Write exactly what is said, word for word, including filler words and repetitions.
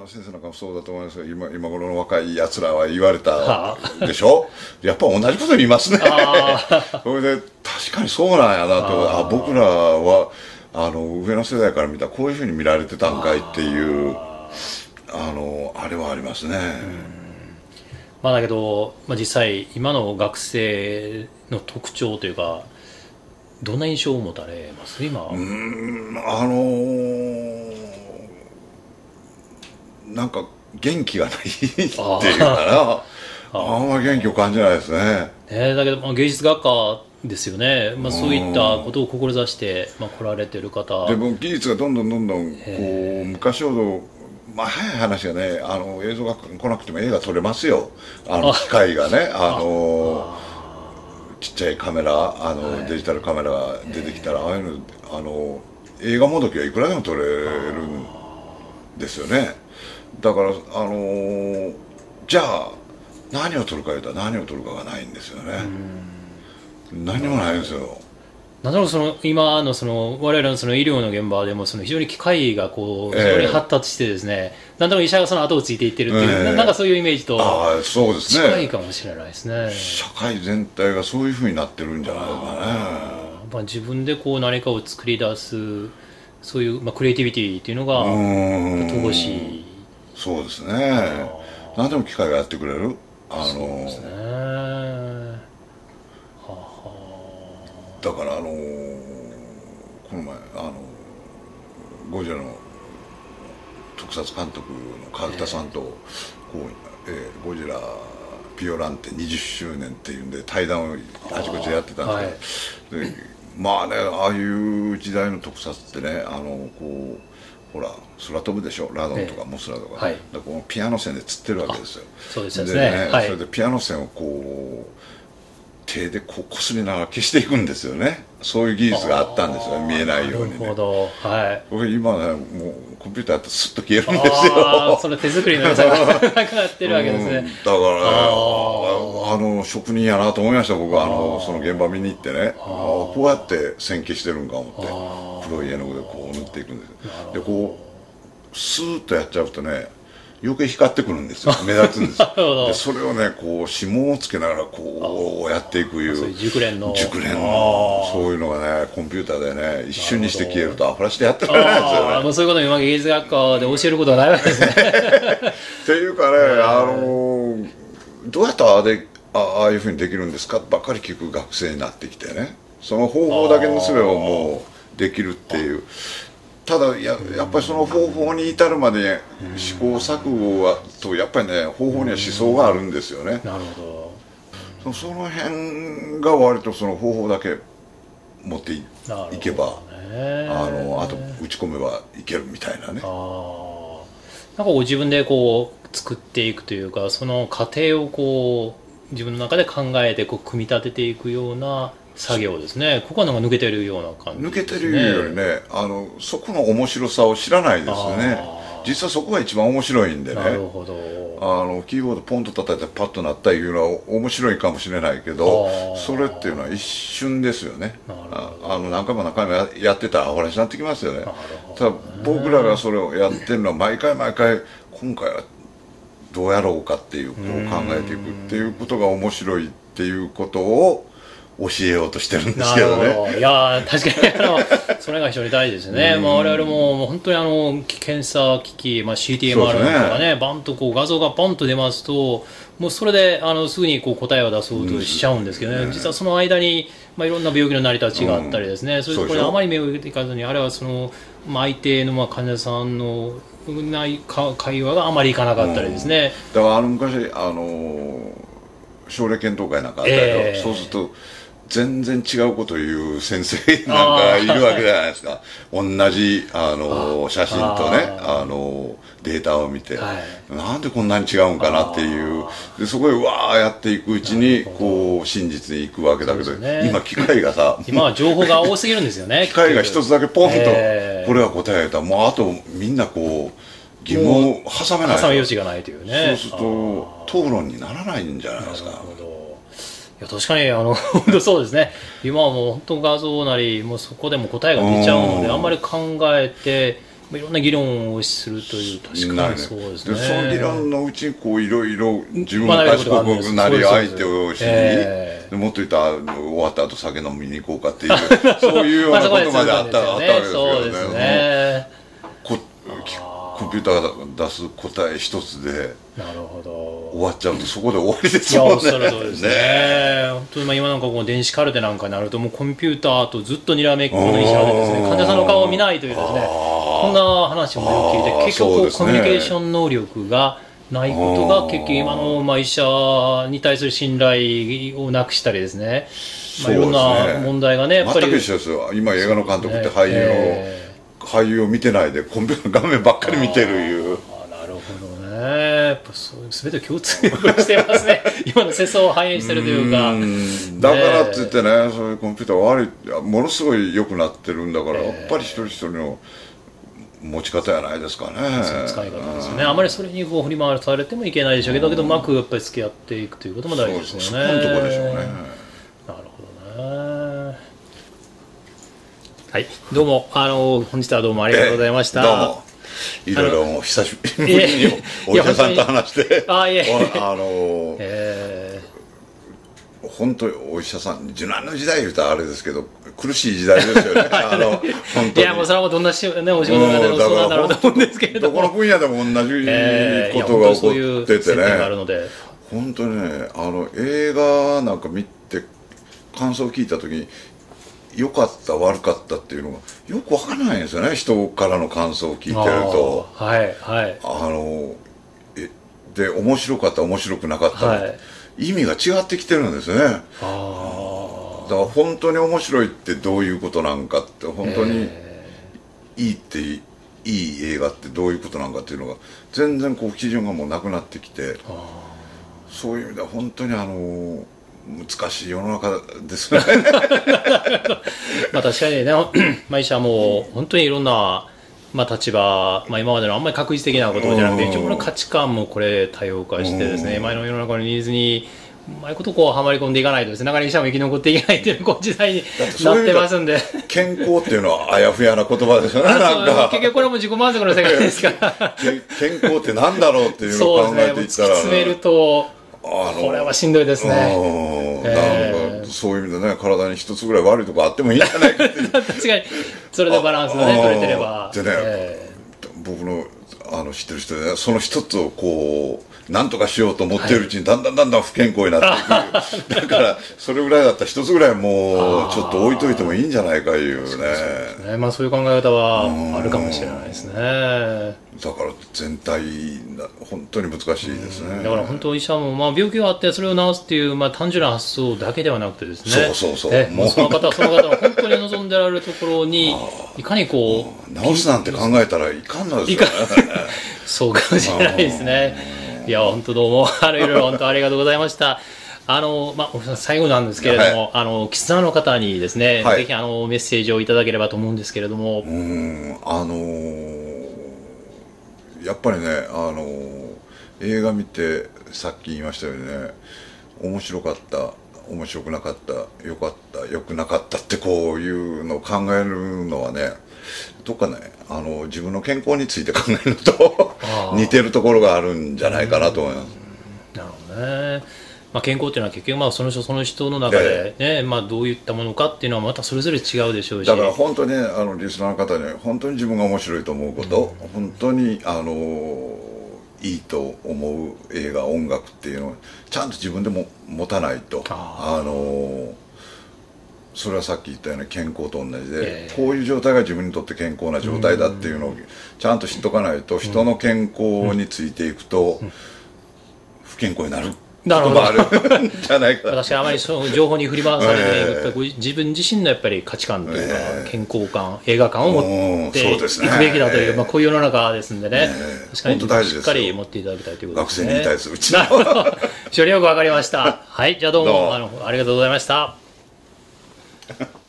の先生なんかもそうだと思いますが、今今頃の若いやつらは言われたでしょやっぱ同じこと言いますねそれで確かにそうなんやなと、ああ僕らはあの上の世代から見たらこういうふうに見られてたんかいっていうあのあれはありますね。 まあだけど、まあ、実際今の学生の特徴というかどんな印象を持たれます今？ うーんあのー、なんか元気がないっていうかなあんまり元気を感じないですね。 ねだけど、まあ、芸術学科ですよね、まあ、そういったことを志して、まあ、来られてる方でも技術がどんどんどんどんこう昔ほど、まあ、早い話がねあの映像が来なくても映画撮れますよあの機械がねあのちっちゃいカメラあの、はい、デジタルカメラが出てきたらああいうのあの映画もどきはいくらでも撮れるんですよね。だからあのー、じゃあ何を撮るか言うたら何を撮るかがないんですよね。何もないんですよ。 なんだろうその今のその我々のその医療の現場でもその非常に機械がこう非常に発達してですね、えー、なんだろう医者がその後をついていってるっていう、えー、なんかそういうイメージと近いかもしれないですね。 社会全体がそういうふうになってるんじゃないですかね。 まあ、自分でこう何かを作り出すそういう、まあ、クリエイティビティっていうのが乏しい。 そうですね。何でも機械がやってくれる。あのそうですね。 だからあのー、この前あのゴジラの特撮監督の川北さんとこう、えーえー、ゴジラピオランテにじゅっしゅうねんっていうんで対談をあちこちでやってたんですけど、はい、でまあねああいう時代の特撮ってねあのこうほら空飛ぶでしょラドンとかモスラとか、はい、だからこのピアノ線で釣ってるわけですよ。 そうですね。 でね、はい、それでピアノ線をこう手でこうこすりながら消していくんですよね。そういう技術があったんですよ見えないようにね。 なるほど、はい、 僕今ねもうコンピューターってスッと消えるんですよ。 あそれ手作りの良さがなくなってるわけですね、うん、 だからねあの職人やなと思いました僕はあのその現場見に行ってねあこうやって線消してるんか思って黒い絵の具でこう塗っていくんですよ。でこうスーッとやっちゃうとね余計光ってくるんですよ目立つんですよでそれをねこう指紋をつけながらこうやっていくいうそういう熟練の熟練のそういうのがねコンピューターでね一瞬にして消えるとアフラしてやってられないですよね。 もうそういうことを今芸術学科で教えることはないわけですねっていうかねあのどうやったらあれああいうふうにできるんですかばっかり聞く学生になってきてねその方法だけのすればもうできるっていうただ や, やっぱりその方法に至るまで試行錯誤はとやっぱりね方法には思想があるんですよね。 なるほど そ, その辺が割とその方法だけ持って い, いけばあのあと打ち込めばいけるみたいなね。 あなんかこう自分でこう作っていくというかその過程をこう自分の中で考えてこう組み立てていくような作業ですね。ここはなんか抜けてるような感じですね。 抜けてるよりねあのそこの面白さを知らないですよね。実はそこが一番面白いんでね。 なるほど。 あのキーボードポンと叩いてパッとなったいうのは面白いかもしれないけどそれっていうのは一瞬ですよね。ああの何回も何回も や, やってたらアホらしになってきますよね。ただ僕らがそれをやってるのは毎回毎回今回はどうやろうかっていうこう考えていくっていうことが面白いっていうことを教えようとしてるんですけどね。 いや確かにあのそれが非常に大事ですね。まあ、我々ももう本当にあの検査機器、まあ、シーティーエムアール とかねバンとこう画像がポンと出ますともうそれであのすぐにこう答えを出そうとしちゃうんですけどね、うん、実はその間に、まあ、いろんな病気の成り立ちがあったりですね、うん、そういうところにあまり目を向けていかずにあれはその、まあ、相手のまあ患者さんのない会話があまりいかなかったりですね、 うん、だからあの昔あの症例検討会なんかあったけど、えー、そうすると全然違うことを言う先生なんかいるわけじゃないですか。同じあの写真とねあのデータを見て、はい、なんでこんなに違うんかなっていうでそこでわーやっていくうちにこう真実にいくわけだけど、ね、今機械がさ今は情報が多すぎるんですよね機械が一つだけポンとこれは答えたらもうあとみんなこう疑問を挟めない挟む余地がないというね。 そうすると討論にならないんじゃないですか。 なるほど。いや確かにあの本当そうですね。今はもう本当画像なりもうそこでも答えが出ちゃうのであんまり考えていろんな議論をするという、確かにそうですね。 でその議論のうちにこういろいろ自分が賢くなり相手を知り、えー、もっと言ったら終わった後酒飲みに行こうかっていうそういうようなことまであったわけですよね。そうですね。こコンピューターが出す答え一つでなるほど終わっちゃうとそこで終わりですよね。いや、おっしゃる通りですね。本当にまあ今なんかこう電子カルテなんかになるともうコンピューターとずっとにらめっこの医者でですね、患者さんの顔を見ないというですね、こんな話もよく聞いて、結局コミュニケーション能力がないことが結局今のまあ医者に対する信頼をなくしたりですね、まあ、いろんな問題がねやっぱり全く一緒ですよ。今映画の監督って俳優の、えー俳優を見てないでコンピューター画面ばっかり見てるいう。 ああ、なるほどね。やっぱそう全て共通してますね今の世相を反映してるというか。 うだからって言ってね、そういうコンピューター悪い、ものすごい良くなってるんだから、えー、やっぱり一人一人の持ち方じゃないですかね。 その使い方ですよね。あまりそれにこう振り回されてもいけないでしょうけど、だけどうまくやっぱり付き合っていくということも大事ですよね。 そうそう、そこのとこでしょうね。 なるほどね。はい、どうも、あの、本日はどうもありがとうございました。 どうも。いろいろもう久しぶりにお医者さんと話して、あ、いえ、あの、えー、本当にお医者さん、受難の時代言うとあれですけど、苦しい時代ですよね。あの、本当に。いや、もうそれはもうどんなし、ね、お仕事の中でもそうなんだろうと思うんですけれども。 どこの分野でも同じことが起こっててね。本当にね、あの、映画なんか見て、感想を聞いたときに、良かった悪かったっていうのがよく分からないんですよね。人からの感想を聞いてると、 はいはい、 あのえで面白かった面白くなかった、はい、意味が違ってきてるんですね。あだから本当に面白いってどういうことなんかって、本当にいいっていい、いい映画ってどういうことなんかっていうのが全然こう基準がもうなくなってきて、そういう意味では本当にあの難しい世の中ですねまあ確かにね、まあ、医者も本当にいろんな、まあ、立場、まあ、今までのあんまり確実的なことじゃなくて、一応この価値観もこれ多様化してですね、前の世の中のニーズにうまいことこうはまり込んでいかないとですね、なかなか医者も生き残っていけないというこう時代になってますんで、 健康っていうのはあやふやな言葉ですよね。なんか結局これも自己満足の世界ですから健康ってなんだろうっていうのを考えていったら、 そうですね、突き詰めるとあのこれはしんどいですね。 えー、なんかそういう意味でね、体に一つぐらい悪いとこあってもいいんじゃないかっていう確かにそれでバランスがね取れてれば。 でね、えー、僕のあの知ってる人で、ね、その一つをこうなんとかしようと思っているうちに、だんだんだんだん不健康になっていくだからそれぐらいだったら一つぐらいもうちょっと置いといてもいいんじゃないかいうね。そうですね、まあ、そういう考え方はあるかもしれないですね。 だから全体本当に難しいですね。 だから本当医者も、まあ、病気があってそれを治すっていう、まあ、単純な発想だけではなくてですね、 そうそうそう、 もうその方その方の本当に望んでられるところにいかにこう治すなんて考えたらいかんのですよねそうかもしれないですね。いや本当どうもあのいろいろ本当ありがとうございました。あのまあ、最後なんですけれども、はい、あのキスナーの方にですね、はい、ぜひあのメッセージをいただければと思うんですけれども、 うんあのー、やっぱりね、あのー、映画見てさっき言いましたようにね、面白かった面白くなかったよかったよくなかったってこういうのを考えるのはね、どっかねあの自分の健康について考えると似てるところがあるんじゃないかなと思います。 なるほどね。まあ、健康っていうのは結局まあその人その人の中で、ね、まあ、どういったものかっていうのはまたそれぞれ違うでしょうし、 だから本当にあのリスナーの方に本当に自分が面白いと思うこと、うん、本当にあのいいと思う映画音楽っていうのをちゃんと自分でも持たないと、ああのそれはさっき言ったように健康と同じで、えー、こういう状態が自分にとって健康な状態だっていうのをちゃんと知っとかないと、人の健康についていくと不健康になることもあるんじゃないかな。 私はあまりその情報に振り回されて、えー、自分自身のやっぱり価値観というか、えー、健康観映画観を持っていくべきだという、まあ、こういう世の中ですんでね、えー、確かにしっかり持っていただきたいということですね。 学生に対するうちの非常によくわかりました。はい、じゃあどうもあのありがとうございました。